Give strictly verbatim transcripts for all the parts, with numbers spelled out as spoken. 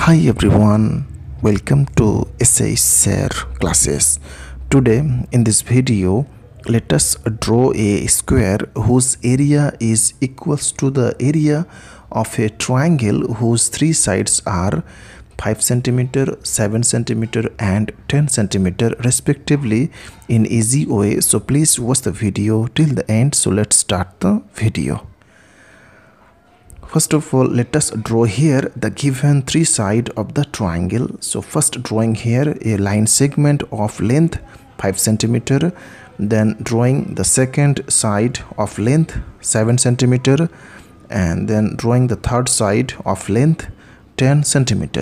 Hi everyone, welcome to S A Share classes. Today in this video, let us draw a square whose area is equals to the area of a triangle whose three sides are five centimeter, seven centimeter and ten centimeter respectively in easy way. So please watch the video till the end. So let's start the video. First of all, let us draw here the given three sides of the triangle. So first drawing here a line segment of length five centimeter, then drawing the second side of length seven centimeter, and then drawing the third side of length ten centimeter.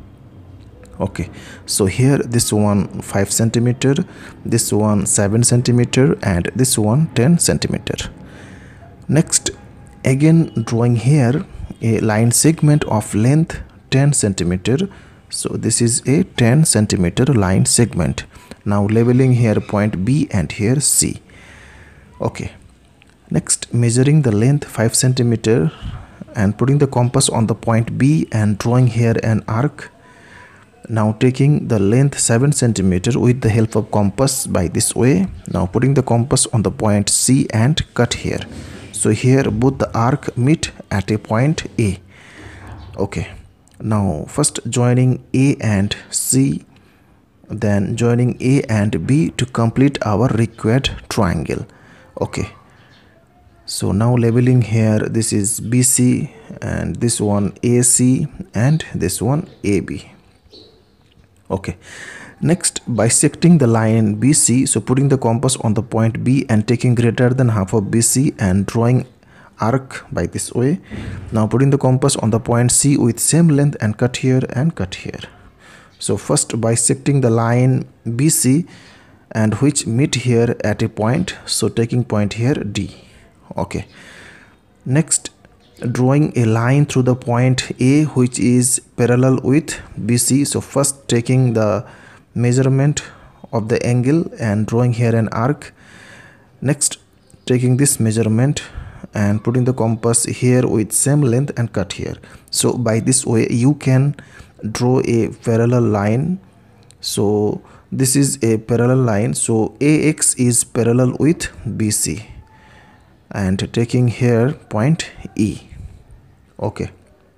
Okay, so here this one five centimeter, this one seven centimeter and this one ten centimeter. Next, again drawing here a line segment of length ten centimeter. So this is a ten centimeter line segment. Now leveling here point B and here C. Okay, next measuring the length five centimeter and putting the compass on the point B and drawing here an arc. Now taking the length seven centimeter with the help of compass by this way. Now putting the compass on the point C and cut here. So here both the arc meet at a point A. Okay, now first joining A and C, then joining A and B to complete our required triangle. Okay, so now leveling here, this is B C and this one A C and this one A B. Okay, next bisecting the line B C, so putting the compass on the point B and taking greater than half of B C and drawing arc by this way. Now putting the compass on the point C with same length and cut here and cut here. So first bisecting the line B C and which meet here at a point, so taking point here D. Okay, next drawing a line through the point A which is parallel with B C. So first taking the measurement of the angle and drawing here an arc. Next taking this measurement and putting the compass here with same length and cut here. So by this way you can draw a parallel line. So this is a parallel line, so A X is parallel with B C and taking here point E. Okay,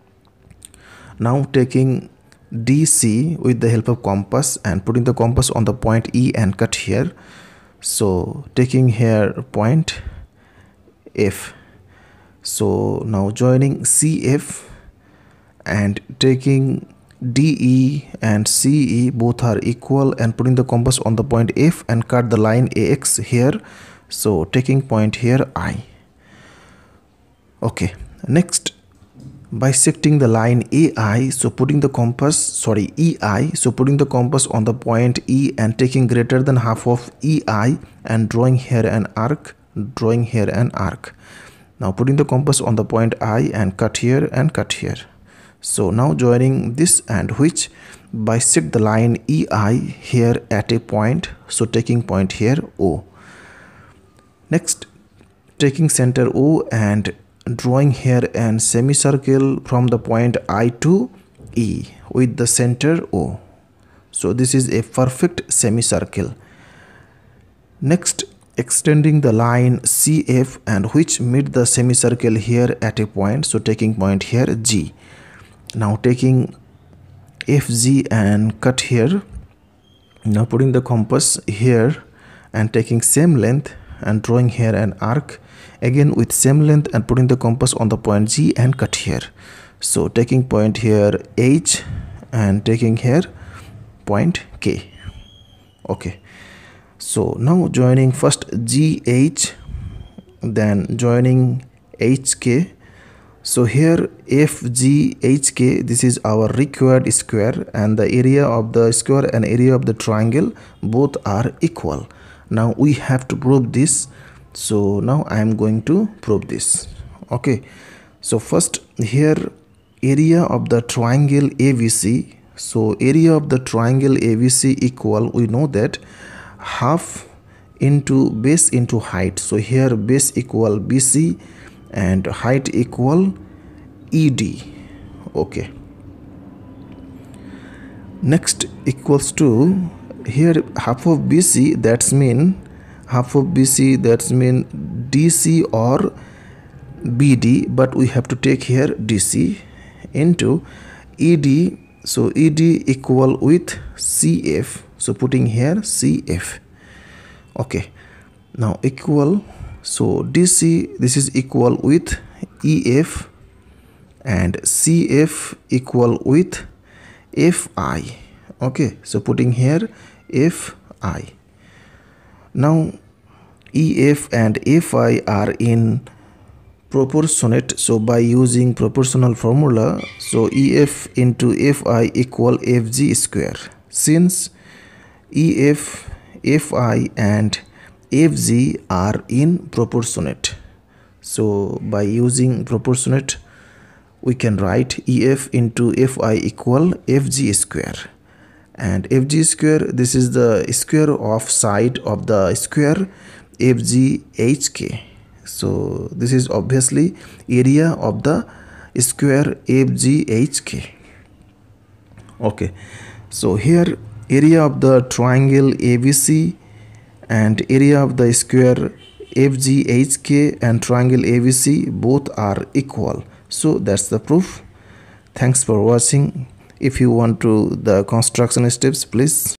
now taking D C with the help of compass and putting the compass on the point E and cut here. So taking here point F. So now joining C F and taking D E and C E, both are equal, and putting the compass on the point F and cut the line A X here. So taking point here I. Okay, next bisecting the line A I, so putting the compass, sorry E I, so putting the compass on the point E and taking greater than half of E I and drawing here an arc, drawing here an arc. Now putting the compass on the point I and cut here and cut here. So now joining this and which bisect the line E I here at a point, so taking point here O. Next taking center O and drawing here an semicircle from the point I to E with the center O. So this is a perfect semicircle. Next extending the line C F and which meet the semicircle here at a point, so taking point here G. Now taking F G and cut here. Now putting the compass here and taking same length and drawing here an arc again with same length and putting the compass on the point G and cut here. So taking point here H and taking here point K. Okay, so now joining first G H, then joining H K. So here F G H K, this is our required square, and the area of the square and area of the triangle both are equal. Now we have to prove this. So now I am going to prove this. Okay, so first here area of the triangle A B C. So area of the triangle A B C equal, we know that half into base into height. So here base equal B C and height equal E D. Okay, Next equals to, here half of B C, that's mean half of B C, that's mean D C or B D, but we have to take here D C into E D. So E D equal with C F, so putting here C F. Okay, now equal, so D C, this is equal with E F, and C F equal with F I. Okay, so putting here F I. Now E F and F I are in proportionate, so by using proportional formula, so E F into F I equal F G square. Since E F, F I and F G are in proportionate, so by using proportionate we can write E F into F I equal F G square, and F G square, this is the square of side of the square F G H K. So this is obviously area of the square F G H K. Okay, so here area of the triangle A B C and area of the square F G H K and triangle A B C both are equal. So that's the proof. Thanks for watching. If you want to the construction steps, please